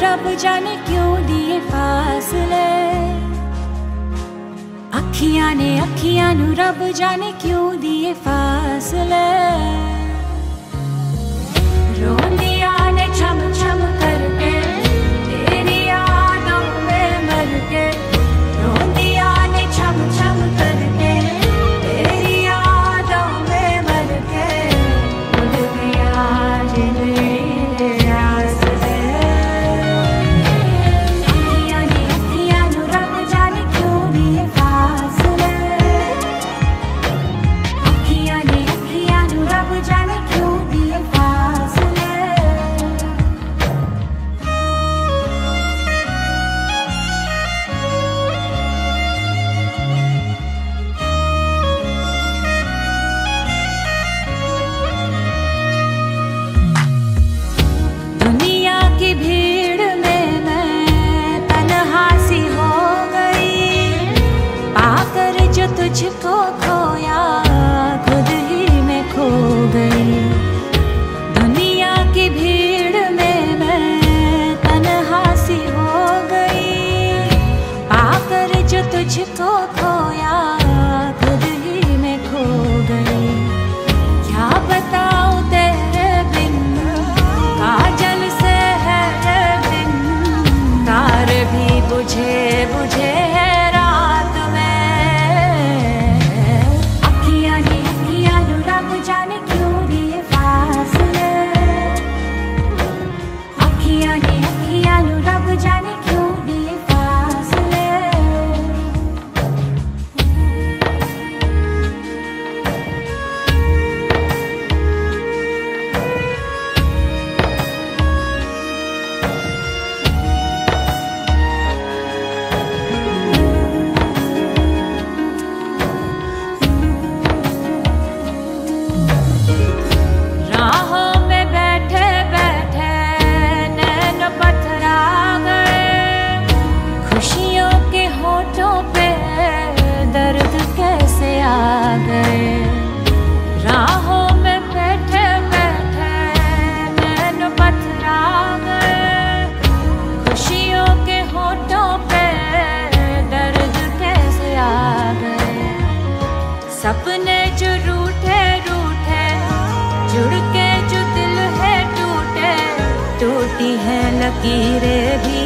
रब जाने क्यों दिए फासले, अखियां नू रब जाने क्यों दिए फासले। रोंदिया ने छम छम करके तेरी यादों में मर के, रोंदिया ने छम छम करके तेरी यादों में मर के, उड़ गया जिंदगी आस से। अखियां नू रब जाने क्यों दिए फासले, अखियां नू रब जाने क्यों दिए फासले। दुनिया की भीड़ में मैं तन्हा सी हो गई, पाकर जो तुझको खोया खुद ही मैं खो गई। दुनिया की भीड़ में मैं तन्हा सी हो गई, पाकर जो तुझको खोया खुद ही मैं खो गई। क्या बताऊं तेरे बिन काजल से है ये दिन, तारे भी बुझे बुझे है रात में। अखियां नू रब जाने क्यों दिए फासले, अखियां नू रब जाने क्यों दिए फासले। राहों में बैठे बैठे नैन पथरा गए, खुशियों के होठों पे दर्द कैसे आ गए। राहों में बैठे बैठे नैन पथरा गए, खुशियों के होठों पे दर्द कैसे आ गए। सपने जो रूठे रूठे जुड़ के जो दिल है टूटे, टूटी है लकीरें भी